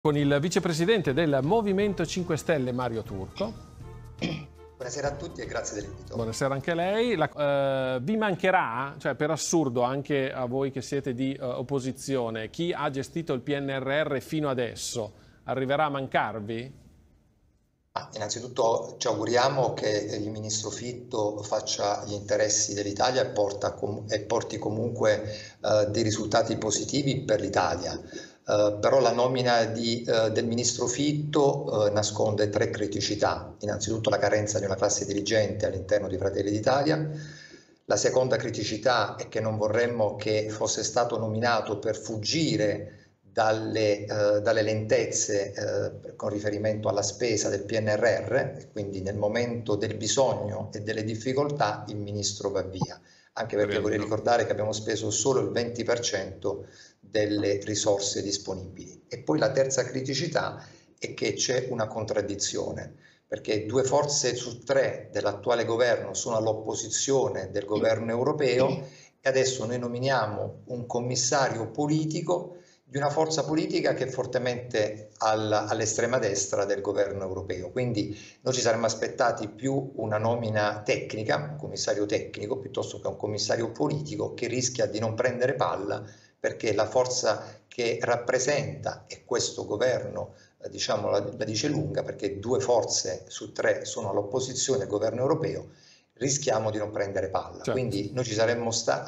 Con il vicepresidente del Movimento 5 Stelle, Mario Turco. Buonasera a tutti e grazie dell'invito. Buonasera anche a lei. Vi mancherà, cioè per assurdo anche a voi che siete di opposizione, chi ha gestito il PNRR fino adesso, arriverà a mancarvi? Innanzitutto ci auguriamo che il ministro Fitto faccia gli interessi dell'Italia e porti comunque dei risultati positivi per l'Italia. Però la nomina del ministro Fitto nasconde tre criticità. Innanzitutto la carenza di una classe dirigente all'interno di Fratelli d'Italia. La seconda criticità è che non vorremmo che fosse stato nominato per fuggire dalle lentezze con riferimento alla spesa del PNRR, e quindi nel momento del bisogno e delle difficoltà il ministro va via, anche perché vorrei ricordare che abbiamo speso solo il 20% delle risorse disponibili. E poi la terza criticità è che c'è una contraddizione, perché 2 forze su 3 dell'attuale governo sono all'opposizione del governo europeo e adesso noi nominiamo un commissario politico di una forza politica che è fortemente all'estrema destra del governo europeo. Quindi noi ci saremmo aspettati più una nomina tecnica, un commissario tecnico, piuttosto che un commissario politico che rischia di non prendere palla, perché la forza che rappresenta, e questo governo diciamo la dice lunga, perché 2 forze su 3 sono all'opposizione del governo europeo, rischiamo di non prendere palla. Certo. Quindi noi ci saremmo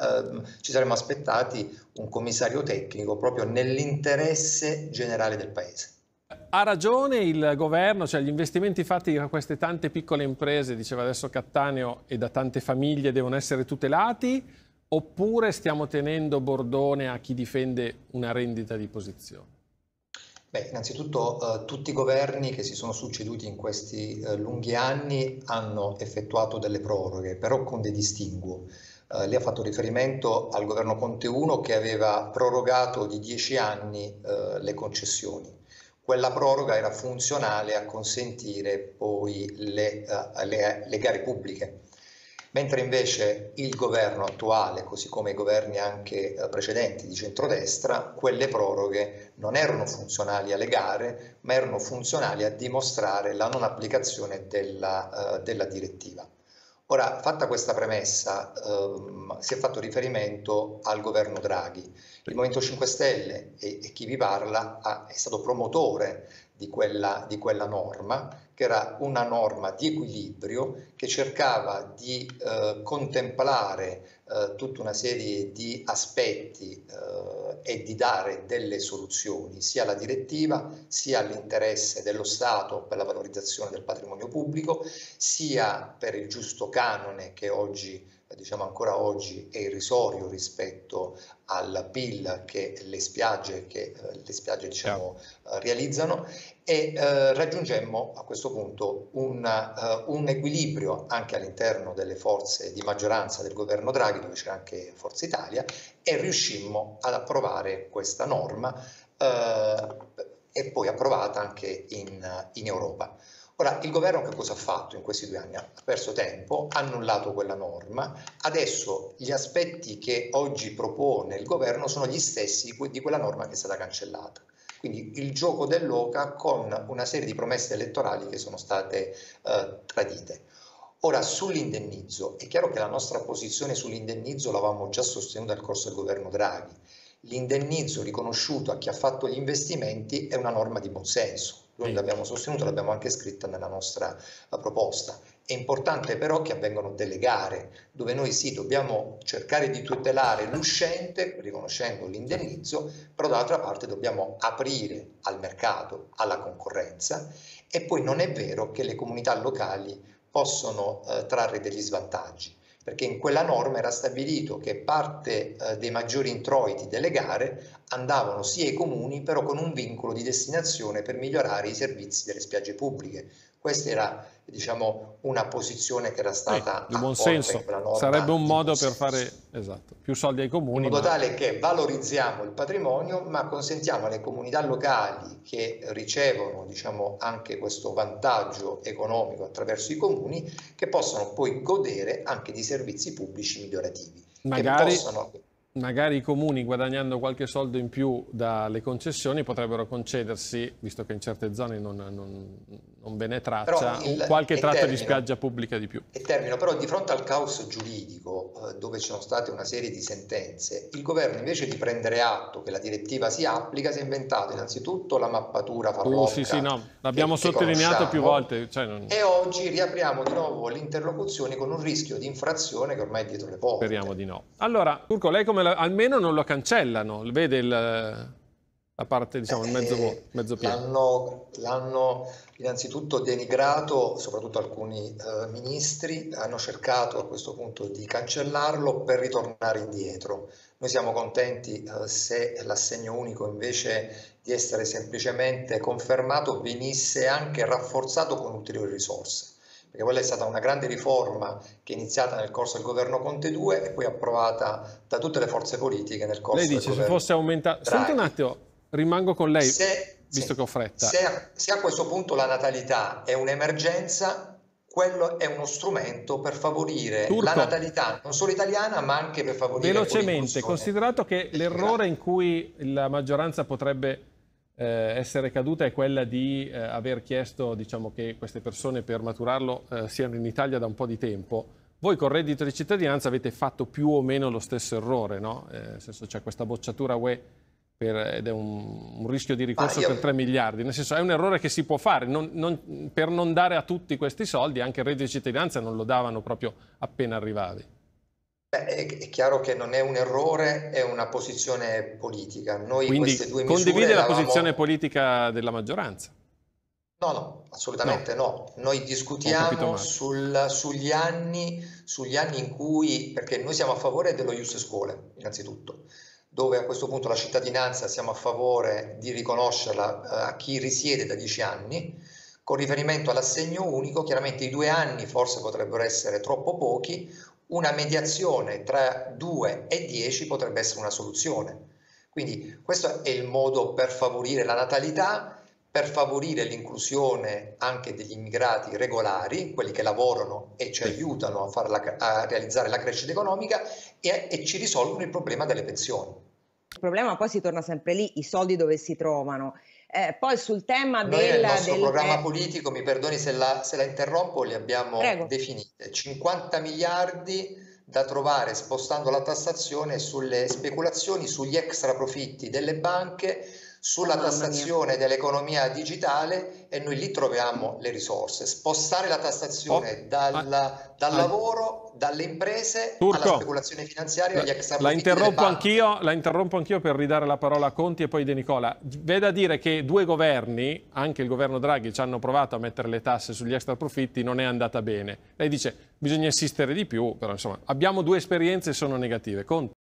aspettati un commissario tecnico proprio nell'interesse generale del Paese. Ha ragione il governo, cioè gli investimenti fatti da queste tante piccole imprese, diceva adesso Cattaneo, e da tante famiglie devono essere tutelati, oppure stiamo tenendo bordone a chi difende una rendita di posizione? Innanzitutto tutti i governi che si sono succeduti in questi lunghi anni hanno effettuato delle proroghe, però con dei distinguo. Lei ha fatto riferimento al governo Conte 1 che aveva prorogato di 10 anni le concessioni. Quella proroga era funzionale a consentire poi le gare pubbliche. Mentre invece il governo attuale, così come i governi anche precedenti di centrodestra, quelle proroghe non erano funzionali alle gare, ma erano funzionali a dimostrare la non applicazione della direttiva. Ora, fatta questa premessa, si è fatto riferimento al governo Draghi. Il Movimento 5 Stelle e chi vi parla è stato promotore di quella norma, che era una norma di equilibrio che cercava di contemplare tutta una serie di aspetti e di dare delle soluzioni sia alla direttiva, sia all'interesse dello Stato per la valorizzazione del patrimonio pubblico, sia per il giusto canone che oggi, diciamo ancora oggi, è irrisorio rispetto al PIL che le spiagge diciamo, realizzano, e raggiungemmo a questo punto un equilibrio anche all'interno delle forze di maggioranza del governo Draghi, dove c'era anche Forza Italia, e riuscimmo ad approvare questa norma e poi approvata anche in Europa. Ora, il governo che cosa ha fatto in questi 2 anni? Ha perso tempo, ha annullato quella norma, adesso gli aspetti che oggi propone il governo sono gli stessi di quella norma che è stata cancellata. Quindi il gioco dell'oca con una serie di promesse elettorali che sono state tradite. Ora, sull'indennizzo, è chiaro che la nostra posizione sull'indennizzo l'avevamo già sostenuta nel corso del governo Draghi. L'indennizzo riconosciuto a chi ha fatto gli investimenti è una norma di buonsenso. Noi l'abbiamo sostenuto, l'abbiamo anche scritta nella nostra proposta. È importante però che avvengano delle gare, dove noi sì dobbiamo cercare di tutelare l'uscente riconoscendo l'indennizzo, però dall'altra parte dobbiamo aprire al mercato, alla concorrenza, e poi non è vero che le comunità locali possono trarre degli svantaggi, perché in quella norma era stabilito che parte dei maggiori introiti delle gare andavano sia ai comuni, però con un vincolo di destinazione per migliorare i servizi delle spiagge pubbliche. Questa era, diciamo, una posizione che era stata di buon senso. Sarebbe un modo per fare più soldi ai comuni. In modo tale che valorizziamo il patrimonio, ma consentiamo alle comunità locali che ricevono, diciamo, anche questo vantaggio economico attraverso i comuni, che possano poi godere anche di servizi pubblici migliorativi. Magari magari i comuni, guadagnando qualche soldo in più dalle concessioni, potrebbero concedersi, visto che in certe zone non ve ne traccia, qualche tratto di spiaggia pubblica di più. E termino, però di fronte al caos giuridico, dove ci sono state una serie di sentenze, il governo, invece di prendere atto che la direttiva si applica, si è inventato innanzitutto la mappatura farlocca. Sì, no, l'abbiamo sottolineato più volte. E oggi riapriamo di nuovo le interlocuzioni con un rischio di infrazione che ormai è dietro le porte. Speriamo di no. Allora, Turco, lei almeno non lo cancellano, vede la parte, diciamo, il mezzo pieno. L'hanno innanzitutto denigrato, soprattutto alcuni ministri hanno cercato a questo punto di cancellarlo per ritornare indietro. Noi siamo contenti se l'assegno unico, invece di essere semplicemente confermato, venisse anche rafforzato con ulteriori risorse. Perché quella è stata una grande riforma che è iniziata nel corso del governo Conte 2 e poi approvata da tutte le forze politiche nel corso del governo Draghi. Lei dice se fosse aumentato... Senti un attimo, rimango con lei, visto che ho fretta. Se a questo punto la natalità è un'emergenza, quello è uno strumento per favorire la natalità non solo italiana, ma anche per favorire velocemente, considerato che l'errore in cui la maggioranza potrebbe essere caduta è quella di aver chiesto, diciamo, che queste persone per maturarlo siano in Italia da un po' di tempo. Voi col reddito di cittadinanza avete fatto più o meno lo stesso errore, no? Nel senso, c'è questa bocciatura UE ed è un rischio di ricorso per 3 miliardi. Nel senso, è un errore che si può fare. Per non dare a tutti questi soldi, anche il reddito di cittadinanza non lo davano proprio appena arrivavi. È chiaro che non è un errore, è una posizione politica. Noi quindi queste due misure condivide la posizione politica della maggioranza? No, assolutamente no. Noi discutiamo sugli anni in cui, perché noi siamo a favore dello ius scholae, innanzitutto, dove a questo punto la cittadinanza siamo a favore di riconoscerla a chi risiede da 10 anni. Con riferimento all'assegno unico, chiaramente i 2 anni forse potrebbero essere troppo pochi. Una mediazione tra 2 e 10 potrebbe essere una soluzione. Quindi questo è il modo per favorire la natalità, per favorire l'inclusione anche degli immigrati regolari, quelli che lavorano e ci aiutano a realizzare la crescita economica e ci risolvono il problema delle pensioni. Il problema poi si torna sempre lì, i soldi dove si trovano. Poi sul tema nel nostro programma politico, mi perdoni se la interrompo, li abbiamo definite 50 miliardi da trovare spostando la tassazione sulle speculazioni, sugli extra profitti delle banche, sulla tassazione dell'economia digitale, e noi lì troviamo le risorse. Spostare la tassazione dal lavoro, dalle imprese, alla speculazione finanziaria, agli extra profitti delle banche. La interrompo anch'io per ridare la parola a Conti e poi De Nicola. V'è a dire che 2 governi, anche il governo Draghi, ci hanno provato a mettere le tasse sugli extra profitti, non è andata bene. Lei dice bisogna insistere di più, però insomma abbiamo 2 esperienze e sono negative. Conti.